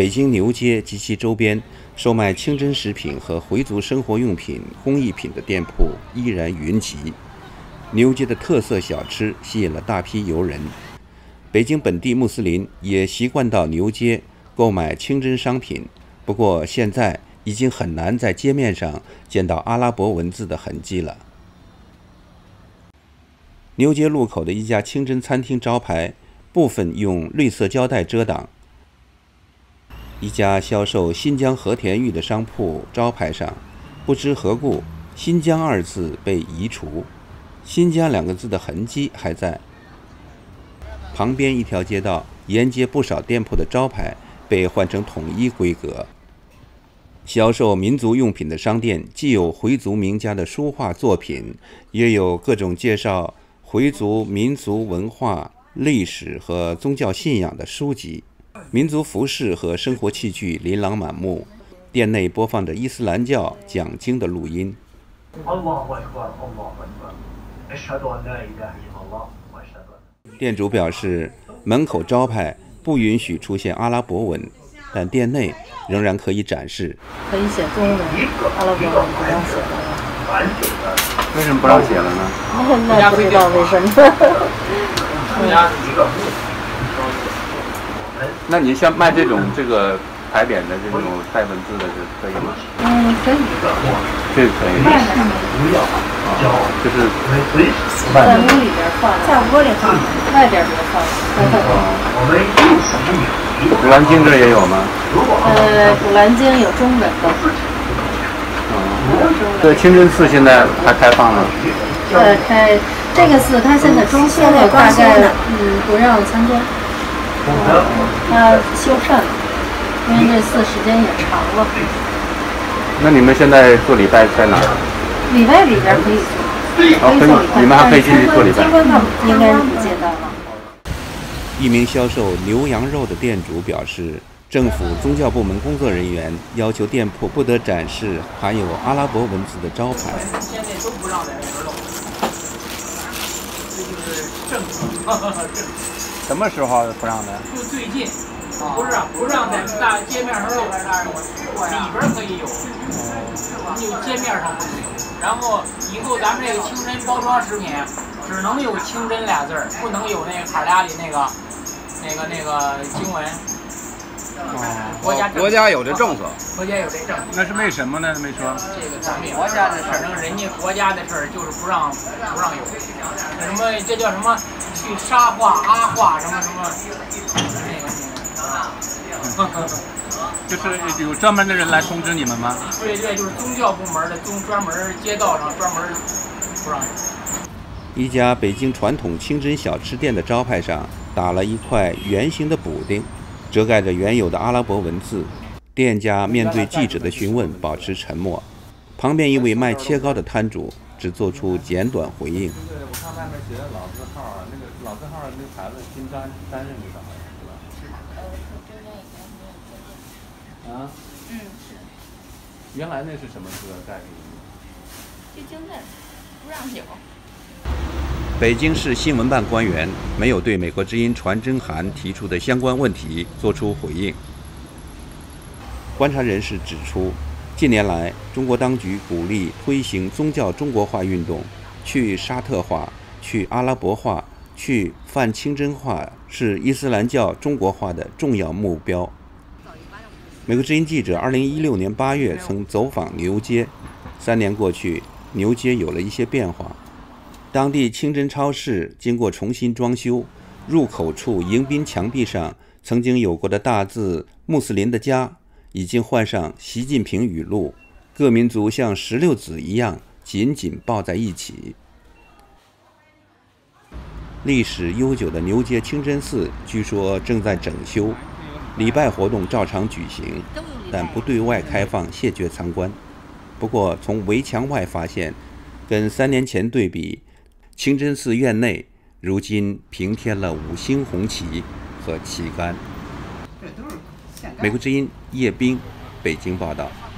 北京牛街及其周边售卖清真食品和回族生活用品、工艺品的店铺依然云集。牛街的特色小吃吸引了大批游人。北京本地穆斯林也习惯到牛街购买清真商品，不过现在已经很难在街面上见到阿拉伯文字的痕迹了。牛街路口的一家清真餐厅招牌部分用绿色胶带遮挡。一家销售新疆和田玉的商铺招牌上，不知何故“新疆”二字被移除，“新疆”两个字的痕迹还在。旁边一条街道沿街不少店铺的招牌被换成统一规格。销售民族用品的商店既有回族名家的书画作品，也有各种介绍回族民族文化、历史和宗教信仰的书籍。民族服饰和生活器具琳琅满目，店内播放着伊斯兰教讲经的录音。店主表示，门口招牌不允许出现阿拉伯文，但店内仍然可以展示。 可以写中文，阿拉伯文不让写了。 为什么不让写了呢？ 那不知道为什么。 那你像卖这个牌匾的这种带文字的，可以吗？ 可以。 这个可以。就是在屋里边放，在屋里放，外边别放。 古兰经这也有吗？ 古兰经有中文的。 对，清真寺现在还开放了。 开这个寺，它现在装修了，大概不让参观。它修缮了，因为这寺时间也长了。 那你们现在做礼拜在哪儿？ 礼拜里边可以做，可以做礼拜， 你们还可以进去做礼拜。 参观倒应该是不见到了。 一名销售牛羊肉的店主表示，政府宗教部门工作人员要求店铺不得展示含有阿拉伯文字的招牌。 现在都不让在那边露，这就是政策。 什么时候不让的？ 就最近，不让在大街面上露，里边可以有，就街面上不行。然后以后咱们这个清真包装食品只能有清真俩字儿，不能有那个卡拉里那个经文。 国家有这政策， 国家有这政策。 那是为什么呢？没说。 这个咱们国家的事儿，人家国家的事儿就是不让有。什么这叫什么？去沙化、阿化什么就是有专门的人来通知你们吗？ 对，就是宗教部门的专门街道上专门不让有。 一家北京传统清真小吃店的招牌上打了一块圆形的补丁，遮盖着原有的阿拉伯文字。店家面对记者的询问保持沉默。旁边一位卖切糕的摊主只做出简短回应。 我看外面写的老字号，那个老字号那个牌子新担任领导是吧？啊？ 是。 原来那是什么字盖的？ 就经镇，不让有。 北京市新闻办官员没有对美国之音传真函提出的相关问题作出回应。观察人士指出，近年来，中国当局鼓励推行宗教中国化运动，去沙特化、去阿拉伯化、去泛清真化是伊斯兰教中国化的重要目标。美国之音记者2016年8月曾走访牛街，3年过去，牛街有了一些变化。当地清真超市经过重新装修，入口处迎宾墙壁上曾经有过的大字“穆斯林的家”已经换上习近平语录，各民族像16子一样紧紧抱在一起。历史悠久的牛街清真寺据说正在整修，礼拜活动照常举行，但不对外开放谢绝参观。不过从围墙外发现，跟3年前对比，清真寺院内如今平添了5星红旗和旗杆。美国之音叶冰，北京报道。